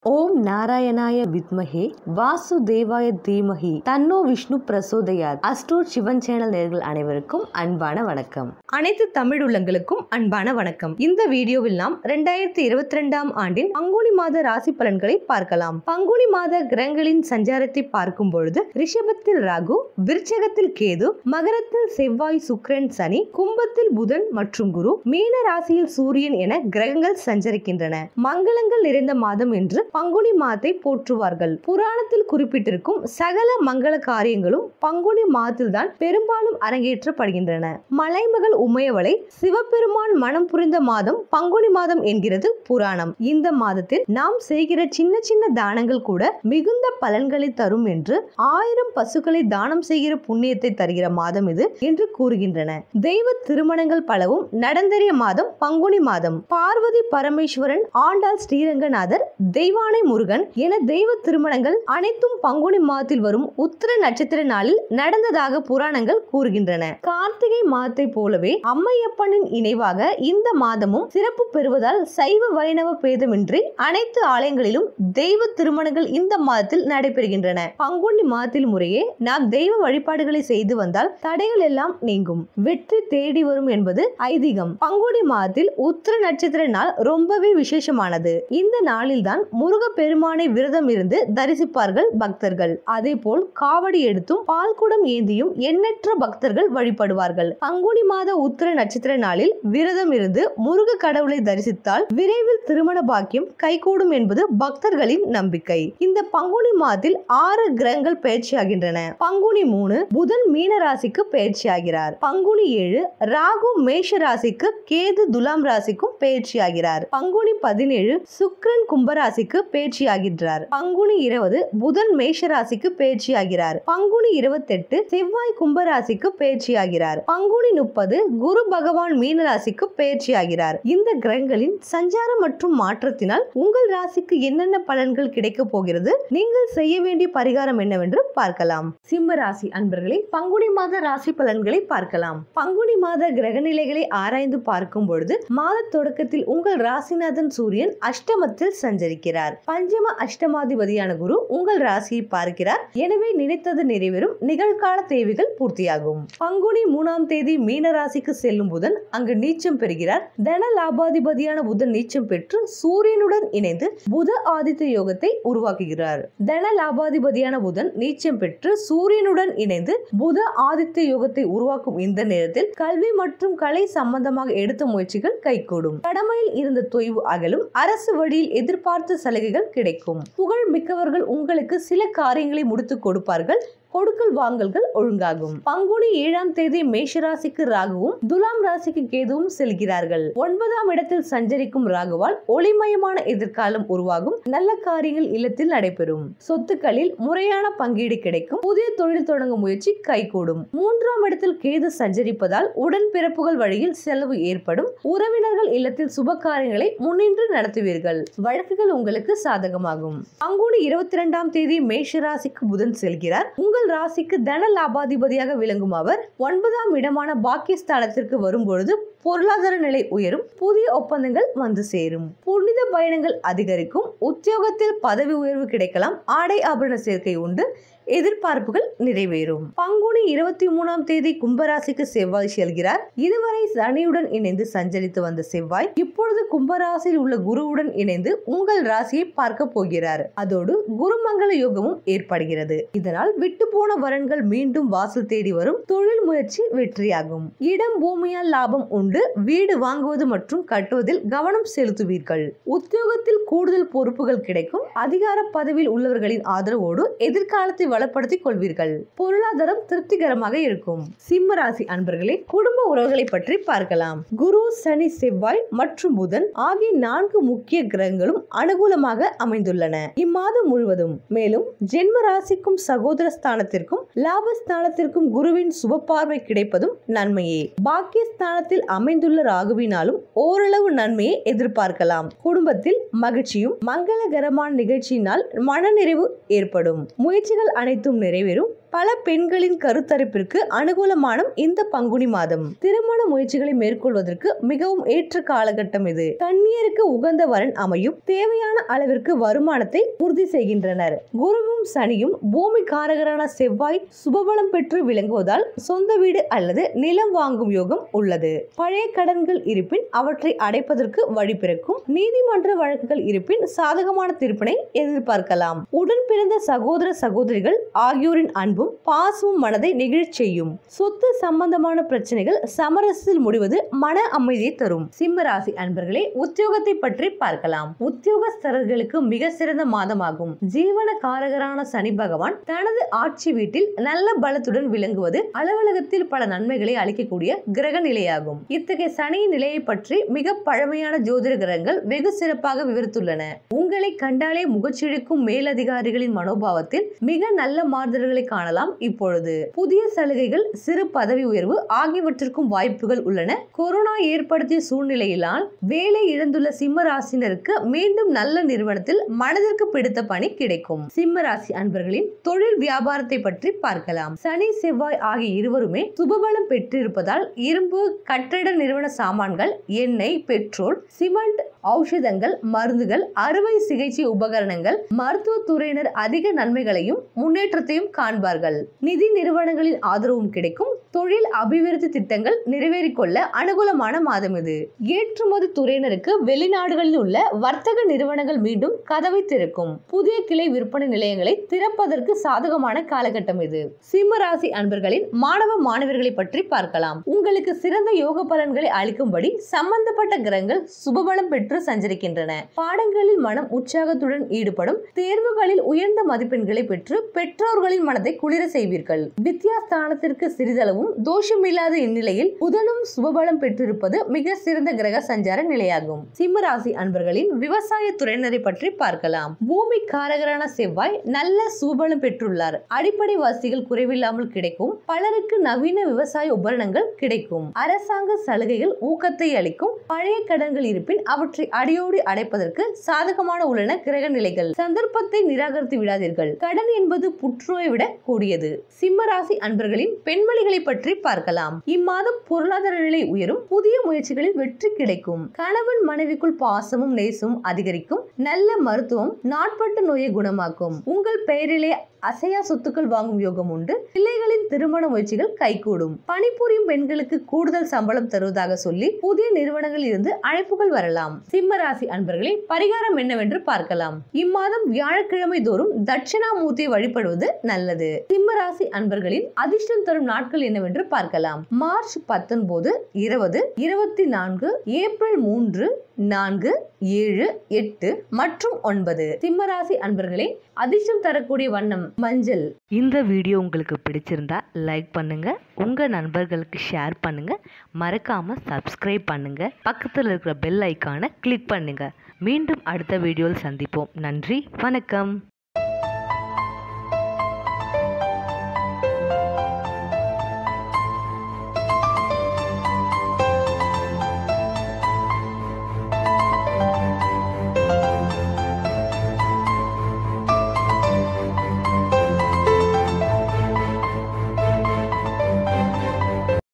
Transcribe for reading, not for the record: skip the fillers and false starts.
ஓம் நாராயணாய வித்மஹே வாசுதேவாய தீமஹி தன்னோ விஷ்ணு பிரசோதயாத். அஸ்ட்ரோட் சிவன் சேனல் நேயர்கள் அனைவருக்கும் அன்பான வணக்கம். அனைத்து தமிழ் உள்ளங்களுக்கும் அன்பான வணக்கம். இந்த வீடியோவில் நாம் 2022ஆம் ஆண்டின் பங்குனி மாத ராசி பலன்களை பார்க்கலாம். பங்குனி மாத கிரகங்களின் சஞ்சாரத்தை பார்க்கும் பொழுது ரிஷபத்தில் ராகு, விருச்சகத்தில் கேது, மகரத்தில் செவ்வாய், சுக்கிரன், சனி, கும்பத்தில் புதன் மற்றும் குரு, மீன ராசியில் சூரியன் என கிரகங்கள் சஞ்சரிக்கின்றன. மங்களங்கள் நிறைந்த மாதம் என்று பங்குனி மாதத்தை போற்றுவார்கள். புராணத்தில் குறிப்பிட்டிருக்கும் சகல மங்கள காரியங்களும் பங்குனி மாதத்தில்தான் பெரும்பாலும் அரங்கேற்றப்படுகின்றன. மலைமகள் உமையவளை சிவபெருமான் மனம் புரிந்த மாதம் பங்குனி மாதம் என்கிறது புராணம். இந்த மாதத்தில் நாம் செய்கிற சின்ன சின்ன தானங்கள் கூட மிகுந்த பலன்களை தரும் என்று 1000 பசுக்களை தானம் செய்கிற புண்ணியத்தை தருகிற மாதம் இது என்று கூறுகின்றன. தெய்வ திருமணங்கள் பலவும் நடந்தேறிய மாதம் பங்குனி மாதம். பார்வதி பரமேஸ்வரன், ஆண்டாள் ஸ்ரீரங்கநாதர், தெய்வானை முருகன் என தெய்வ திருமணங்கள் அனைத்தும் பங்குனி மாதத்தில் வரும் உத்திர நட்சத்திர நாளில் நடந்ததாக புராணங்கள் கூறுகின்றன. கார்த்திகை மாதத்தை போலவே அம்மையப்பனின் இணைவாக இந்த மாதமும் சிறப்பு பெறுவதால் சைவ வைணவ பேதமின்றி அனைத்து ஆலயங்களிலும் தெய்வ திருமணங்கள் இந்த மாதத்தில் நடைபெறுகின்றன. பங்குனி மாதத்தில் முறையே நாம் தெய்வ வழிபாடுகளை செய்து வந்தால் தடைகள் எல்லாம் நீங்கும், வெற்றி தேடி வரும் என்பது ஐதீகம். பங்குனி மாதத்தில் உத்திர நட்சத்திர நாள் ரொம்பவே விசேஷமானது. இந்த நாளில் தான் முருக பெருமானை விரதம் இருந்து தரிசிப்பார்கள் பக்தர்கள். அதே போல் காவடி எடுத்தும் பால்குடம் ஏந்தியும் எண்ணற்ற பக்தர்கள் வழிபடுவார்கள். பங்குனி மாத உத்திர நட்சத்திர நாளில் விரதம் இருந்து முருக கடவுளை தரிசித்தால் விரைவில் திருமண பாக்கியம் கைகூடும் என்பது பக்தர்களின் நம்பிக்கை. இந்த பங்குனி மாதத்தில் 6 கிரகங்கள் பயிற்சியாகின்றன. பங்குனி 3 புதன் மீன ராசிக்கு பயிற்சியாகிறார். பங்குனி 7 ராகு மேஷ ராசிக்கு, கேது துலாம் ராசிக்கும் பயிற்சியாகிறார். பங்குனி 17 சுக்கிரன் கும்பராசிக்கு பயிற்சியாகின்றார். பங்குனி 20 புதன் மேஷ ராசிக்கு பயிற்சியாகிறார். பங்குனி 28 செவ்வாய் கும்பராசிக்கு பயிற்சியாகிறார். பங்குனி 30 குரு பகவான் மீன ராசிக்கு பயிற்சியாகிறார். இந்த கிரகங்களின் சஞ்சாரம் மற்றும் மாற்றத்தினால் உங்கள் ராசிக்கு என்னென்ன பலன்கள் கிடைக்க போகிறது, நீங்கள் செய்ய வேண்டிய பரிகாரம் என்னவென்று பார்க்கலாம். சிம்ம ராசி அன்பர்களே, பங்குனி மாத ராசி பலன்களை பார்க்கலாம். பங்குனி மாத கிரக நிலைகளை ஆராய்ந்து பார்க்கும் பொழுது மாத தொடக்கத்தில் உங்கள் ராசிநாதன் சூரியன் அஷ்டமத்தில் சஞ்சரிக்கிறார். பஞ்சம அஷ்டமாதிபதியான குரு உங்கள் ராசியை பார்க்கிறார். எனவே நினைத்தது நிறைவேறும், நிகழ்கால தேவைகள் பூர்த்தியாகும். பங்குனி 3ஆம் தேதி மீன ராசிக்கு செல்லும் புதன் அங்கு நீச்சம் பெறுகிறார். தன லாபாதிபதியான புதன் நீச்சம் பெற்று சூரியனுடன் இணைந்து புத ஆதித்ய யோகத்தை உருவாக்குகிறார். தன லாபாதிபதியான புதன் நீச்சம் பெற்று சூரியனுடன் இணைந்து புத ஆதித்ய யோகத்தை உருவாக்கும் இந்த நேரத்தில் கல்வி மற்றும் கலை சம்பந்தமாக எடுத்த முயற்சிகள் கைகூடும். கடமையில் இருந்த தொய்வு அகலும். அரசு வழியில் எதிர்பார்த்த சலுகைகள் கிடைக்கும். புகழ் மிக்கவர்கள் உங்களுக்கு சில காரியங்களை முடித்துக் கொடுப்பார்கள். கொடுக்கல் வாங்கல்கள் ஒழுங்காகும். பங்குனி 7ஆம் தேதி மேஷ ராசிக்கு ராகுவும் துலாம் ராசிக்கு கேதுவும் செல்கிறார்கள். 9ஆம் இடத்தில் சஞ்சரிக்கும் ராகுவால் ஒளிமயமான எதிர்காலம் உருவாகும். நல்ல காரியங்கள் இல்லத்தில் நடைபெறும். சொத்துக்களில் முறையான பங்கீடு கிடைக்கும். புதிய தொழில் தொடங்கும் முயற்சி கைகூடும். 3ஆம் இடத்தில் கேது சஞ்சரிப்பதால் உடன்பிறப்புகள் வழியில் செலவு ஏற்படும். உறவினர்கள் இல்லத்தில் சுப காரியங்களை முன்னின்று நடத்துவீர்கள். வழக்குகள் உங்களுக்கு சாதகமாகும். பங்குனி 22ஆம் தேதி மேஷ ராசிக்கு புதன் செல்கிறார். உங்கள் ராசிக்கு தன லாபாதிபதியாக விளங்கும் அவர் 9ஆம் இடமான பாக்கியஸ்தானத்திற்கு வரும்பொழுது பொருளாதார நிலை உயரும். புதிய ஒப்பந்தங்கள் வந்து சேரும். புனித பயணங்கள் அதிகரிக்கும். உத்தியோகத்தில் பதவி உயர்வு கிடைக்கலாம். ஆடை ஆபரண சேர்க்கை உண்டு. எதிர்பார்ப்புகள் நிறைவேறும். பங்குனி 23ஆம் தேதி கும்பராசிக்கு செவ்வாய் செல்கிறார். இதுவரை சனியுடன் இணைந்து சஞ்சரித்து வந்த செவ்வாய் இப்பொழுது கும்பராசியில் உள்ள குருவுடன் இணைந்து உங்கள் ராசியை பார்க்க போகிறார். அதோடு குருமங்கள யோகமும் ஏற்படுகிறது. இதனால் விட்டு போன வரன்கள் மீண்டும் வாசல் தேடி வரும். தொழில் முயற்சி வெற்றியாகும். இடம் பூமியால் லாபம் உண்டு. வீடு வாங்குவது மற்றும் கட்டுவதில் கவனம் செலுத்துவீர்கள். உத்தியோகத்தில் கூடுதல் பொறுப்புகள் கிடைக்கும். அதிகார பதவியில் உள்ளவர்களின் ஆதரவோடு எதிர்காலத்தை வளப்படுத்திக் கொள்வீர்கள். பொருளாதாரம் திருப்திகரமாக இருக்கும். சிம்ம ராசி அன்பர்களே, குடும்ப உறவுகளை பற்றி பார்க்கலாம். குரு, சனி, செவ்வாய் மற்றும் புதன் ஆகிய 4 முக்கிய கிரகங்களும் அனுகூலமாக அமைந்துள்ளன இம்மாதம் முழுவதும். மேலும் ஜென்ம ராசிக்கும் சகோதர ஸ்தானத்திற்கும் லாபஸ்தானத்திற்கும் குருவின் சுப பார்வை கிடைப்பதும் நன்மையே. பாக்கியஸ்தானத்தில் அமைந்துள்ள ராகுவினாலும் ஓரளவு நன்மையை எதிர்பார்க்கலாம். குடும்பத்தில் மகிழ்ச்சியும் மங்களகரமான நிகழ்ச்சியினால் மனநிறைவு ஏற்படும். முயற்சிகள் அனைத்தும் நிறைவேறும். பல பெண்களின் கருத்தரிப்பிற்கு அனுகூலமான இந்த பங்குனி மாதம். திருமண முயற்சிகளை மேற்கொள்வதற்கு மிகவும் ஏற்ற காலகட்டம் இது. கன்னியருக்கு உகந்த வரன் அமையும். தேவையான அளவிற்கு வருமானத்தை உறுதி செய்கின்றனர். குருவும் சனியும் பூமி காரகரான செவ்வாய் சுபபலம் பெற்று விளங்குவதால் சொந்த வீடு அல்லது நிலம் வாங்கும் யோகம் உள்ளது. பழைய கடன்கள் இருப்பின் அவற்றை அடைப்பதற்கு வழி பிறக்கும். நீதிமன்ற வழக்குகள் இருப்பின் சாதகமான தீர்ப்பினை எதிர்பார்க்கலாம். உடன் பிறந்த சகோதர சகோதரிகள் ஆகியோரின் அன்பும் பாசமும் மனதை நெகிழச் செய்யும். சொத்து சம்பந்தமான பிரச்சனைகள் சமரசத்தில் முடிவது மன அமைதியை தரும். சிம்ம ராசி அன்பர்களே, உத்தியோகத்தை பற்றி பார்க்கலாம். உத்தியோகஸ்தர்களுக்கு மிக சிறந்த மாதமாகும். ஜீவன காரகரான சனி பகவான் தனது ஆட்சி வீட்டில் நல்ல பலத்துடன் விளங்குவது அலுவலகத்தில் பல நன்மைகளை அளிக்கக்கூடிய கிரக நிலையாகும். இத்தகைய சனியின் நிலையை பற்றி மிக பழமையான ஜோதிட கிரகங்கள் வெகு சிறப்பாக விவரித்துள்ளன. உங்களை கண்டாலே முகச்சிழிக்கும் மேலதிகாரிகளின் மனோபாவத்தில் மிக நல்ல மாறுதல்களை காணலாம். இப்பொழுது புதிய சலுகைகள், சிறு பதவி உயர்வு ஆகியவற்றிற்கும் வாய்ப்புகள் உள்ளன. கொரோனா ஏற்படுத்திய சூழ்நிலையினால் வேலை இழந்துள்ள சிம்ம ராசினருக்கு மீண்டும் நல்ல நிறுவனத்தில் மனதிற்கு பிடித்த பணி கிடைக்கும். சிம்ம ராசி அன்பர்களின் தொழில் வியாபாரத்தை பற்றி பார்க்கலாம். சனி செவ்வாய் ஆகிய இருவருமே சுபபலம் பெற்றிருப்பதால் இரும்பு, கட்டட நிறுவன சாமான்கள், எண்ணெய், பெட்ரோல், சிமெண்ட், ஔஷதங்கள், மருந்துகள், அறுவை சிகிச்சை உபகரணங்கள், மருத்துவ துறையினர் அதிக நன்மைகளையும் முன்னேற்றத்தையும் காண்பார்கள். நிதி நிறுவனங்களின் ஆதரவும் கிடைக்கும். தொழில் அபிவிருத்தி திட்டங்கள் நிறைவேறிக்கொள்ள அனுகூலமான மாதம் இது. ஏற்றுமதி துறையினருக்கு வெளிநாடுகளில் உள்ள வர்த்தக நிறுவனங்கள் மீண்டும் கதவை திறக்கும். புதிய கிளை விற்பனை நிலையங்களை திறப்பதற்கு சாதகமான காலகட்டம் இது. சிம்ம ராசி அன்பர்களின் மாணவ மாணவர்களை பற்றி பார்க்கலாம். உங்களுக்கு சிறந்த யோக பலன்களை அளிக்கும்படி சம்பந்தப்பட்ட கிரகங்கள் சுபபலம் பெற்று சஞ்சரிக்கின்றன. பாடங்களில் மனம் உற்சாகத்துடன் ஈடுபடும். தேர்வுகளில் உயர்ந்த மதிப்பெண்களை பெற்று பெற்றோர்களின் மனதை குளிர செய்வீர்கள். வித்யாஸ்தானத்திற்கு சிறிதளவும் தோஷமில்லாத இந்நிலையில் புதனும் சுபபலம் பெற்றிருப்பது மிக சிறந்த கிரக சஞ்சார நிலையாகும். சிம்ம ராசி அன்பர்களின் விவசாய துறையினரை பற்றி பார்க்கலாம். பூமி காரகரான செவ்வாய் நல்ல சுபபலம் பெற்றுள்ளார். அடிப்படை வசதிகள் குறைவில்லாமல் கிடைக்கும். பலருக்கு நவீன விவசாய உபகரணங்கள் கிடைக்கும். அரசாங்க சலுகைகள் ஊக்கத்தை அளிக்கும். பழைய கடன்கள் இருப்பின் அவற்றை அடியோடு அடைப்பதற்கு சாதகமான உள்ளன கிரக நிலைகள். சந்தர்ப்பத்தை நிராகரித்து விடாதீர்கள். கடன் என்பது புற்றுநோயை விட கூடியது. சிம்ம ராசி அன்பர்களின் பெண்மணிகளை பற்றி பார்க்கலாம். இம்மாதம் பொருளாதார நிலை உயரும். புதிய முயற்சிகளில் வெற்றி கிடைக்கும். கணவன் மனைவிக்குள் பாசமும் நேசமும் அதிகரிக்கும். நல்ல மருத்துவம் நாட்பட்ட நோயை குணமாக்கும். உங்கள் பெயரிலே அசையா சொத்துக்கள் வாங்கும் யோகம் உண்டு. பிள்ளைகளின் திருமண முயற்சிகள் கைகூடும். பணிபுரியும் பெண்களுக்கு கூடுதல் சம்பளம் தருவதாக சொல்லி புதிய நிறுவனங்களில் இருந்து அழைப்புகள் வரலாம். சிம்ம ராசி அன்பர்களே, பரிகாரம் என்னவென்று பார்க்கலாம். இம்மாதம் வியாழக்கிழமை தோறும் தட்சிணாமூர்த்தியை வழிபடுவது நல்லது. சிம்ம ராசி அன்பர்களின் அதிர்ஷ்டம் தரும் நாட்கள் என்னவென்று பார்க்கலாம். மார்ச் 19, 20, 24, ஏப்ரல் 3, 4, 7, 8 மற்றும் 9. சிம்ம ராசி அன்பர்களே, அதிர்ஷ்டம் தரக்கூடிய வண்ணம் மஞ்சள். இந்த வீடியோ உங்களுக்கு பிடிச்சிருந்தா லைக் பண்ணுங்க, உங்க நண்பர்களுக்கு ஷேர் பண்ணுங்க, மறக்காம சப்ஸ்கிரைப் பண்ணுங்க, பக்கத்தில் இருக்கிற பெல் ஐக்கானை கிளிக் பண்ணுங்க. மீண்டும் அடுத்த வீடியோவில் சந்திப்போம். நன்றி, வணக்கம்.